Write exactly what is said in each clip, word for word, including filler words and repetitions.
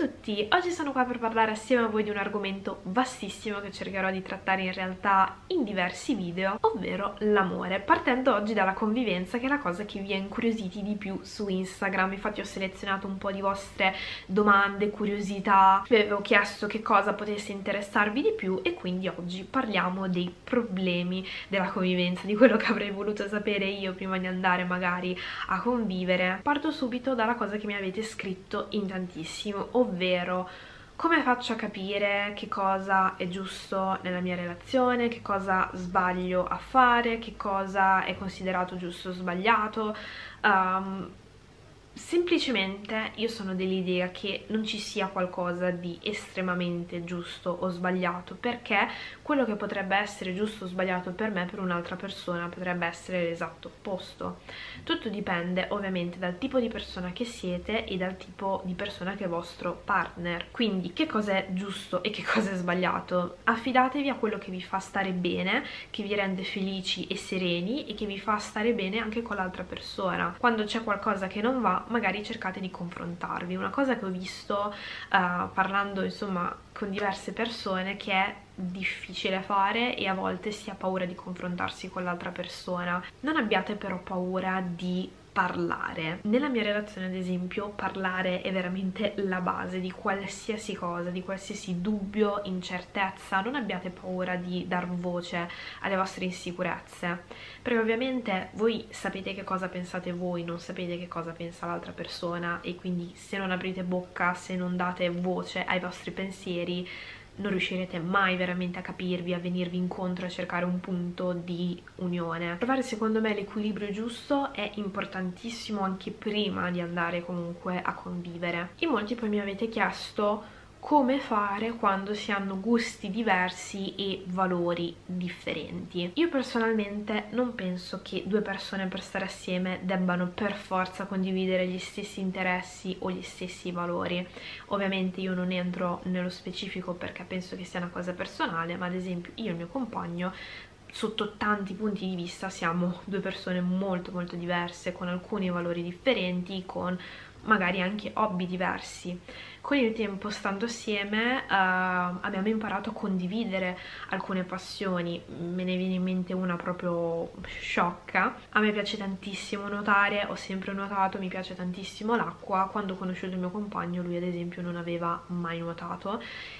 tutti! Oggi sono qua per parlare assieme a voi di un argomento vastissimo che cercherò di trattare in realtà in diversi video, ovvero l'amore, partendo oggi dalla convivenza, che è la cosa che vi ha incuriositi di più su Instagram. Infatti ho selezionato un po' di vostre domande, curiosità, vi avevo chiesto che cosa potesse interessarvi di più e quindi oggi parliamo dei problemi della convivenza, di quello che avrei voluto sapere io prima di andare magari a convivere. Parto subito dalla cosa che mi avete scritto in tantissimo, ovvero come faccio a capire che cosa è giusto nella mia relazione, che cosa sbaglio a fare, che cosa è considerato giusto o sbagliato. Um, Semplicemente io sono dell'idea che non ci sia qualcosa di estremamente giusto o sbagliato, perché quello che potrebbe essere giusto o sbagliato per me, per un'altra persona potrebbe essere l'esatto opposto. Tutto dipende ovviamente dal tipo di persona che siete e dal tipo di persona che è vostro partner. Quindi che cosa è giusto e che cosa è sbagliato? Affidatevi a quello che vi fa stare bene, che vi rende felici e sereni e che vi fa stare bene anche con l'altra persona. Quando c'è qualcosa che non va, magari cercate di confrontarvi. Una cosa che ho visto uh, parlando insomma con diverse persone, che è difficile fare e a volte si ha paura di confrontarsi con l'altra persona. Non abbiate però paura di parlare. Nella mia relazione, ad esempio, parlare è veramente la base di qualsiasi cosa, di qualsiasi dubbio, incertezza. Non abbiate paura di dar voce alle vostre insicurezze, perché ovviamente voi sapete che cosa pensate voi, non sapete che cosa pensa l'altra persona, e quindi se non aprite bocca, se non date voce ai vostri pensieri, non riuscirete mai veramente a capirvi, a venirvi incontro, a cercare un punto di unione. Trovare secondo me l'equilibrio giusto è importantissimo anche prima di andare comunque a convivere. In molti poi mi avete chiesto come fare quando si hanno gusti diversi e valori differenti. Io personalmente non penso che due persone per stare assieme debbano per forza condividere gli stessi interessi o gli stessi valori. Ovviamente io non entro nello specifico perché penso che sia una cosa personale, ma ad esempio io e il mio compagno sotto tanti punti di vista siamo due persone molto molto diverse, con alcuni valori differenti, con magari anche hobby diversi. Con il tempo, stando assieme, uh, abbiamo imparato a condividere alcune passioni. Me ne viene in mente una proprio sciocca. A me piace tantissimo nuotare, ho sempre nuotato, mi piace tantissimo l'acqua. Quando ho conosciuto il mio compagno, lui ad esempio non aveva mai nuotato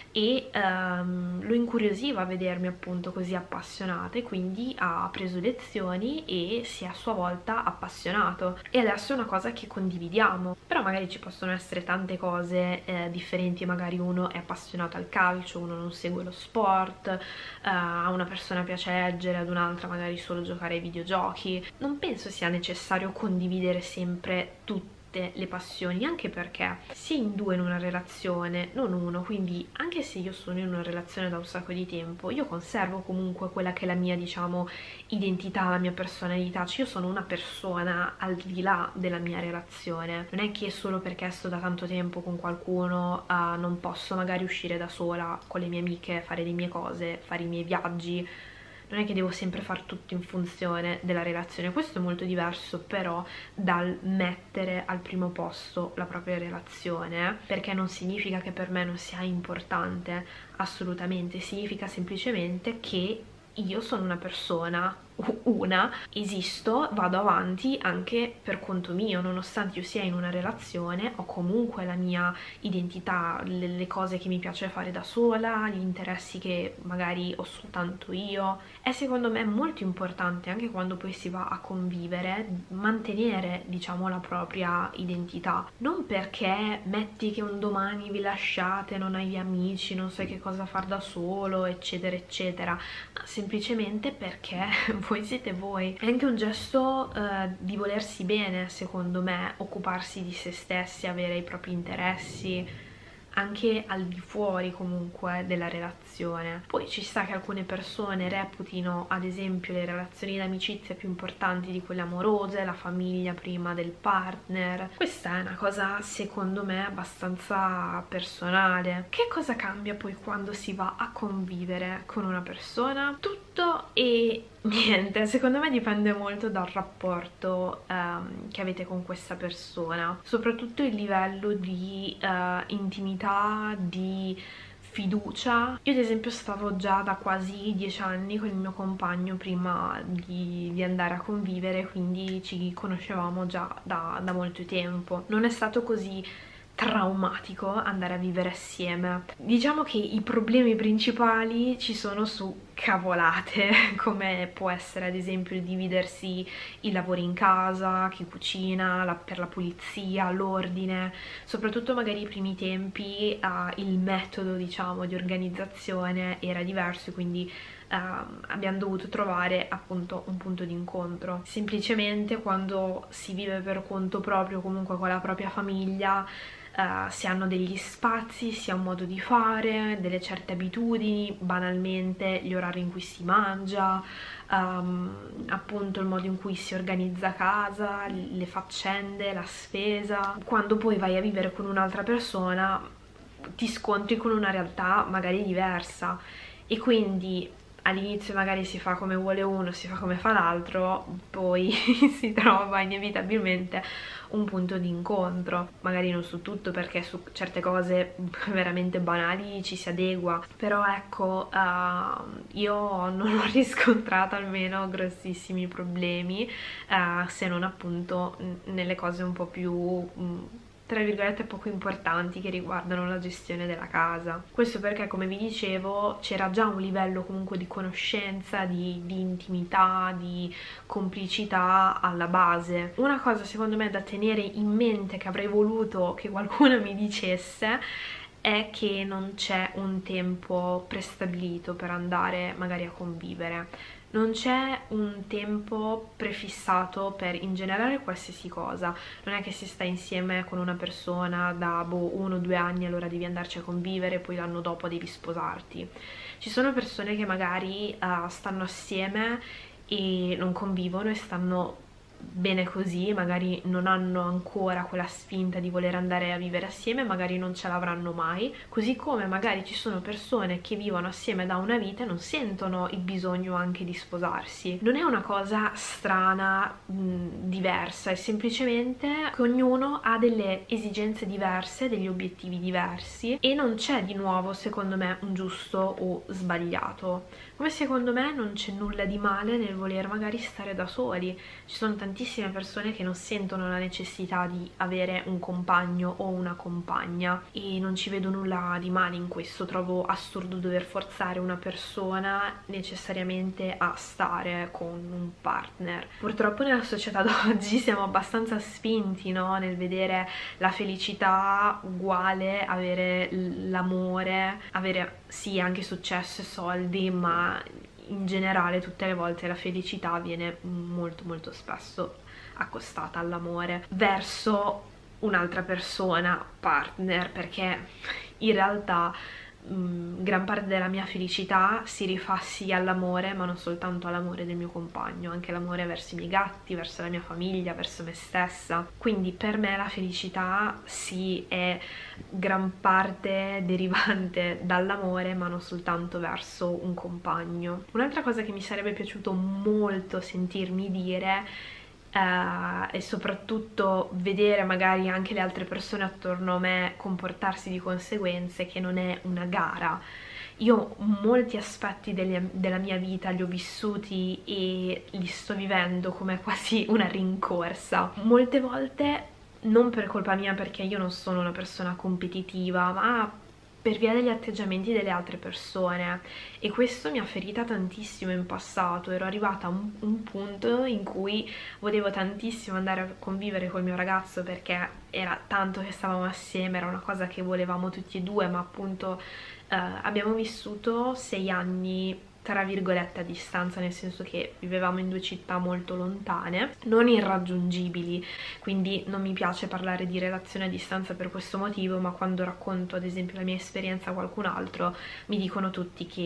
e um, lo incuriosiva vedermi appunto così appassionata, e quindi ha preso lezioni e si è a sua volta appassionato, e adesso è una cosa che condividiamo. Però magari ci possono essere tante cose eh, differenti, magari uno è appassionato al calcio, uno non segue lo sport, eh, a una persona piace leggere, ad un'altra magari solo giocare ai videogiochi. Non penso sia necessario condividere sempre tutto le passioni, anche perché si è in due in una relazione, non uno, quindi anche se io sono in una relazione da un sacco di tempo, io conservo comunque quella che è la mia, diciamo, identità, la mia personalità. Cioè io sono una persona al di là della mia relazione. Non è che solo perché sto da tanto tempo con qualcuno uh, non posso magari uscire da sola con le mie amiche, fare le mie cose, fare i miei viaggi. Non è che devo sempre fare tutto in funzione della relazione. Questo è molto diverso però dal mettere al primo posto la propria relazione, perché non significa che per me non sia importante, assolutamente. Significa semplicemente che io sono una persona, una, esisto, vado avanti anche per conto mio, nonostante io sia in una relazione, ho comunque la mia identità, le, le cose che mi piace fare da sola, gli interessi che magari ho soltanto io. È secondo me molto importante, anche quando poi si va a convivere, mantenere, diciamo, la propria identità. Non perché metti che un domani vi lasciate, non hai amici, non sai che cosa far da solo, eccetera eccetera, ma semplicemente perché voi siete voi. È anche un gesto uh, di volersi bene, secondo me, occuparsi di se stessi, avere i propri interessi anche al di fuori comunque della relazione. Poi ci sta che alcune persone reputino ad esempio le relazioni d'amicizia più importanti di quelle amorose, la famiglia prima del partner. Questa è una cosa secondo me abbastanza personale. Che cosa cambia poi quando si va a convivere con una persona? Tutto tutto e niente, secondo me dipende molto dal rapporto um, che avete con questa persona, soprattutto il livello di uh, intimità, di fiducia. Io ad esempio stavo già da quasi dieci anni con il mio compagno prima di, di andare a convivere, quindi ci conoscevamo già da, da molto tempo. Non è stato così traumatico andare a vivere assieme. Diciamo che i problemi principali ci sono su cavolate, come può essere ad esempio il dividersi i lavori in casa, chi cucina, la, per la pulizia, l'ordine, soprattutto magari i primi tempi uh, il metodo, diciamo, di organizzazione era diverso, quindi Uh, abbiamo dovuto trovare appunto un punto di incontro. Semplicemente quando si vive per conto proprio, comunque con la propria famiglia, uh, si hanno degli spazi, si ha un modo di fare, delle certe abitudini, banalmente gli orari in cui si mangia, um, appunto il modo in cui si organizza casa, le faccende, la spesa. Quando poi vai a vivere con un'altra persona ti scontri con una realtà magari diversa e quindi all'inizio magari si fa come vuole uno, si fa come fa l'altro, poi si trova inevitabilmente un punto di incontro, magari non su tutto, perché su certe cose veramente banali ci si adegua, però ecco, uh, io non ho riscontrato almeno grossissimi problemi, uh, se non appunto nelle cose un po' più um, tra virgolette poco importanti che riguardano la gestione della casa. Questo perché, come vi dicevo, c'era già un livello comunque di conoscenza, di, di intimità, di complicità alla base. Una cosa secondo me da tenere in mente, che avrei voluto che qualcuno mi dicesse, è che non c'è un tempo prestabilito per andare magari a convivere. Non c'è un tempo prefissato per in generale qualsiasi cosa. Non è che si sta insieme con una persona da boh, uno o due anni, allora devi andarci a convivere, poi l'anno dopo devi sposarti. Ci sono persone che magari uh, stanno assieme e non convivono e stanno bene così, magari non hanno ancora quella spinta di voler andare a vivere assieme, magari non ce l'avranno mai, così come magari ci sono persone che vivono assieme da una vita e non sentono il bisogno anche di sposarsi. Non è una cosa strana, mh, diversa, è semplicemente che ognuno ha delle esigenze diverse, degli obiettivi diversi e non c'è di nuovo, secondo me, un giusto o sbagliato. Come secondo me non c'è nulla di male nel voler magari stare da soli. Ci sono tantissime persone che non sentono la necessità di avere un compagno o una compagna e non ci vedo nulla di male in questo. Trovo assurdo dover forzare una persona necessariamente a stare con un partner. Purtroppo nella società d'oggi siamo abbastanza spinti, no? Nel vedere la felicità uguale avere l'amore, avere sì anche successo e soldi, ma in generale tutte le volte la felicità viene molto molto spesso accostata all'amore verso un'altra persona, partner, perché in realtà mh, gran parte della mia felicità si rifà sì all'amore, ma non soltanto all'amore del mio compagno, anche l'amore verso i miei gatti, verso la mia famiglia, verso me stessa. Quindi per me la felicità sì è gran parte derivante dall'amore, ma non soltanto verso un compagno. Un'altra cosa che mi sarebbe piaciuto molto sentirmi dire Uh, e soprattutto vedere magari anche le altre persone attorno a me comportarsi di conseguenze, che non è una gara. Io molti aspetti delle, della mia vita li ho vissuti e li sto vivendo come quasi una rincorsa. Molte volte non per colpa mia, perché io non sono una persona competitiva, ma per via degli atteggiamenti delle altre persone, e questo mi ha ferita tantissimo in passato. Ero arrivata a un, un punto in cui volevo tantissimo andare a convivere col mio ragazzo, perché era tanto che stavamo assieme, era una cosa che volevamo tutti e due, ma appunto eh, abbiamo vissuto sei anni tra virgolette a distanza, nel senso che vivevamo in due città molto lontane, non irraggiungibili, quindi non mi piace parlare di relazione a distanza per questo motivo, ma quando racconto ad esempio la mia esperienza a qualcun altro mi dicono tutti che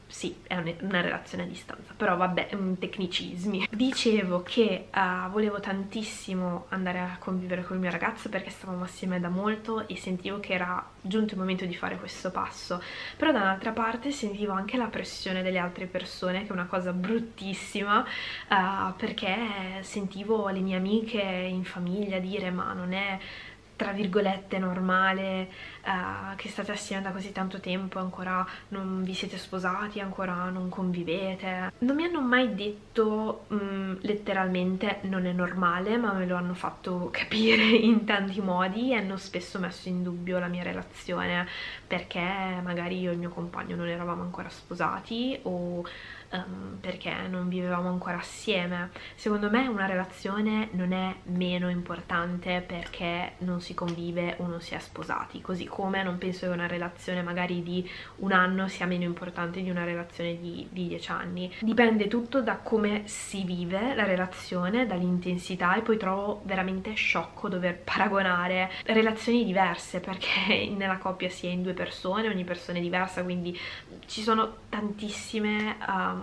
sì, è una relazione a distanza, però vabbè, tecnicismi. Dicevo che uh, volevo tantissimo andare a convivere con il mio ragazzo perché stavamo assieme da molto e sentivo che era giunto il momento di fare questo passo, però da un'altra parte sentivo anche la pressione delle altre persone, che è una cosa bruttissima, uh, perché sentivo le mie amiche in famiglia dire ma non è tra virgolette normale uh, che state assieme da così tanto tempo, ancora non vi siete sposati, ancora non convivete. Non mi hanno mai detto um, letteralmente non è normale, ma me lo hanno fatto capire in tanti modi e hanno spesso messo in dubbio la mia relazione, perché magari io e il mio compagno non eravamo ancora sposati o Um, perché non vivevamo ancora assieme. Secondo me una relazione non è meno importante perché non si convive o non si è sposati, così come non penso che una relazione magari di un anno sia meno importante di una relazione di, di dieci anni. Dipende tutto da come si vive la relazione, dall'intensità, e poi trovo veramente sciocco dover paragonare relazioni diverse, perché nella coppia si è in due persone, ogni persona è diversa, quindi ci sono tantissime um,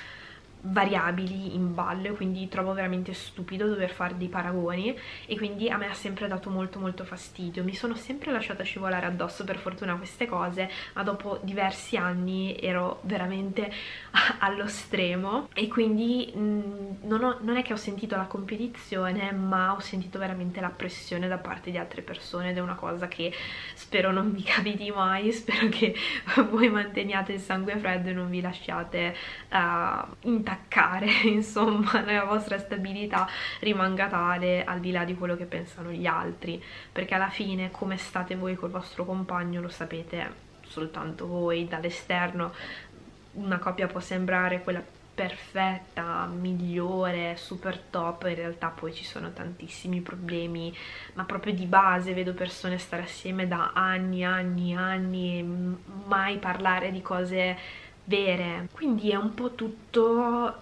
variabili in ballo, quindi trovo veramente stupido dover fare dei paragoni, e quindi a me ha sempre dato molto molto fastidio. Mi sono sempre lasciata scivolare addosso per fortuna queste cose, ma dopo diversi anni ero veramente allo stremo, e quindi mh, non, ho, non è che ho sentito la competizione, ma ho sentito veramente la pressione da parte di altre persone, ed è una cosa che spero non vi capiti mai. Spero che voi manteniate il sangue freddo e non vi lasciate uh, intaccare, insomma, la vostra stabilità rimanga tale al di là di quello che pensano gli altri, perché alla fine come state voi col vostro compagno lo sapete soltanto voi. Dall'esterno una coppia può sembrare quella perfetta, migliore, super top, in realtà poi ci sono tantissimi problemi, ma proprio di base vedo persone stare assieme da anni, anni, anni e mai parlare di cose vere, quindi è un po' tutto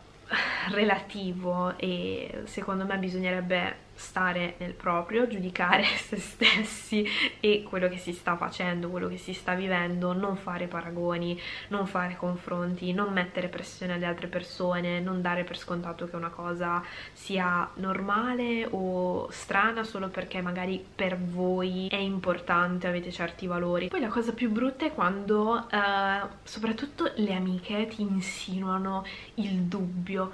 relativo, e secondo me bisognerebbe stare nel proprio, giudicare se stessi e quello che si sta facendo, quello che si sta vivendo, non fare paragoni, non fare confronti, non mettere pressione alle altre persone, non dare per scontato che una cosa sia normale o strana solo perché magari per voi è importante, avete certi valori. Poi la cosa più brutta è quando eh, soprattutto le amiche ti insinuano il dubbio: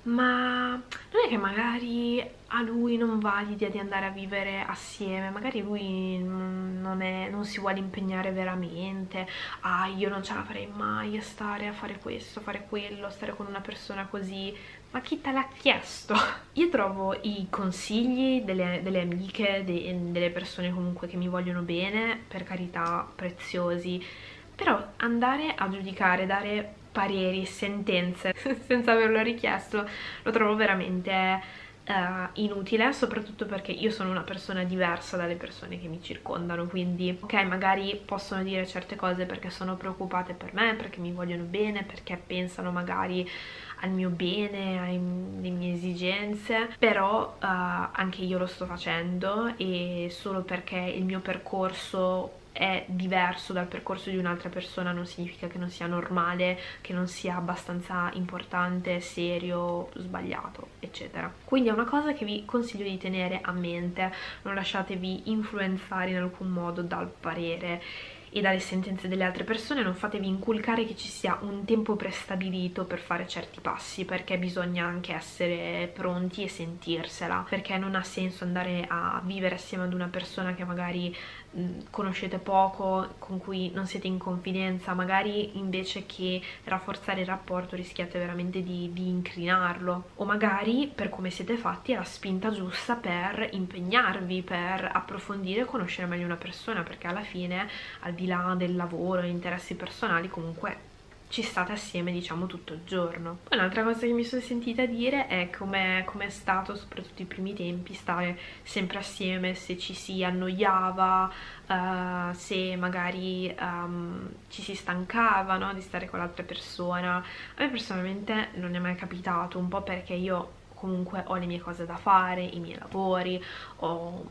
ma non è che magari a lui non va l'idea di andare a vivere assieme, magari lui non, è, non si vuole impegnare veramente, ah io non ce la farei mai a stare a fare questo, a fare quello, a stare con una persona così. Ma chi te l'ha chiesto? Io trovo i consigli delle, delle amiche, de, delle persone comunque che mi vogliono bene, per carità, preziosi, però andare a giudicare, dare pareri, sentenze senza averlo richiesto, lo trovo veramente uh, inutile, soprattutto perché io sono una persona diversa dalle persone che mi circondano, quindi ok, magari possono dire certe cose perché sono preoccupate per me, perché mi vogliono bene, perché pensano magari al mio bene, alle mie esigenze, però uh, anche io lo sto facendo, e solo perché il mio percorso è diverso dal percorso di un'altra persona non significa che non sia normale, che non sia abbastanza importante, serio, sbagliato, eccetera. Quindi è una cosa che vi consiglio di tenere a mente, non lasciatevi influenzare in alcun modo dal parere e dalle sentenze delle altre persone, non fatevi inculcare che ci sia un tempo prestabilito per fare certi passi, perché bisogna anche essere pronti e sentirsela, perché non ha senso andare a vivere assieme ad una persona che magari mh, conoscete poco, con cui non siete in confidenza, magari invece che rafforzare il rapporto rischiate veramente di, di incrinarlo, o magari per come siete fatti è la spinta giusta per impegnarvi, per approfondire e conoscere meglio una persona, perché alla fine, al di là del lavoro e interessi personali, comunque ci state assieme, diciamo, tutto il giorno. Poi un'altra cosa che mi sono sentita dire è come è stato, soprattutto i primi tempi, stare sempre assieme, se ci si annoiava, uh, se magari um, ci si stancava, no, di stare con l'altra persona. A me personalmente non è mai capitato, un po' perché io comunque ho le mie cose da fare, i miei lavori, ho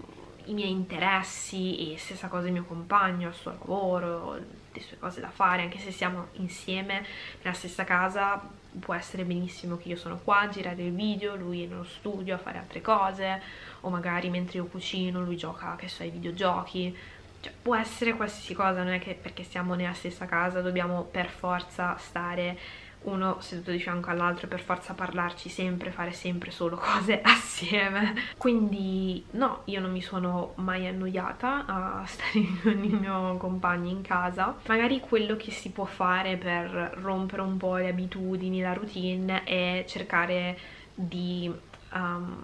i miei interessi, e stessa cosa il mio compagno, il suo lavoro, le sue cose da fare. Anche se siamo insieme nella stessa casa, può essere benissimo che io sono qua a girare il video, lui è nello studio a fare altre cose, o magari mentre io cucino lui gioca, che so, ai videogiochi. Cioè, può essere qualsiasi cosa, non è che perché siamo nella stessa casa dobbiamo per forza stare uno seduto di fianco all'altro, per forza parlarci sempre, fare sempre solo cose assieme. Quindi no, io non mi sono mai annoiata a stare con il mio compagno in casa. Magari quello che si può fare per rompere un po' le abitudini, la routine, è cercare di um,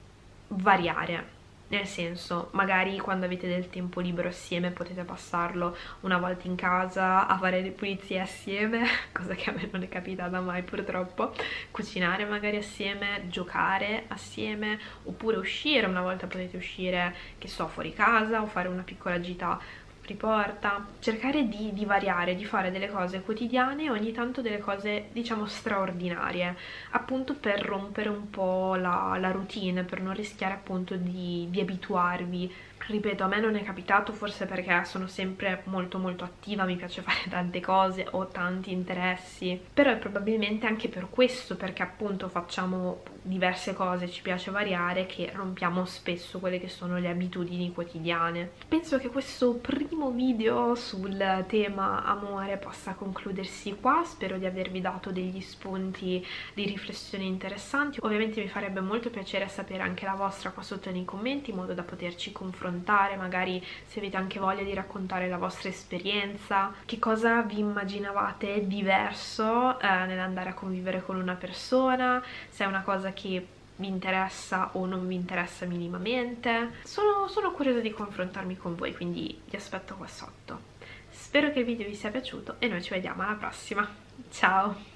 variare. Nel senso, magari quando avete del tempo libero assieme potete passarlo una volta in casa a fare le pulizie assieme, cosa che a me non è capitata mai purtroppo, cucinare magari assieme, giocare assieme, oppure uscire. Una volta potete uscire, che so, fuori casa, o fare una piccola gita riporta. Cercare di, di variare, di fare delle cose quotidiane e ogni tanto delle cose, diciamo, straordinarie, appunto per rompere un po' la, la routine, per non rischiare appunto di, di abituarvi. Ripeto, a me non è capitato, forse perché sono sempre molto molto attiva, mi piace fare tante cose, ho tanti interessi, però è probabilmente anche per questo, perché appunto facciamo diverse cose, ci piace variare, che rompiamo spesso quelle che sono le abitudini quotidiane. Penso che questo primo video sul tema amore possa concludersi qua, spero di avervi dato degli spunti di riflessione interessanti. Ovviamente mi farebbe molto piacere sapere anche la vostra qua sotto nei commenti, in modo da poterci confrontare, magari se avete anche voglia di raccontare la vostra esperienza, che cosa vi immaginavate diverso eh, nell'andare a convivere con una persona, se è una cosa che vi interessa o non vi interessa minimamente. Sono, sono curiosa di confrontarmi con voi, quindi vi aspetto qua sotto. Spero che il video vi sia piaciuto e noi ci vediamo alla prossima. Ciao!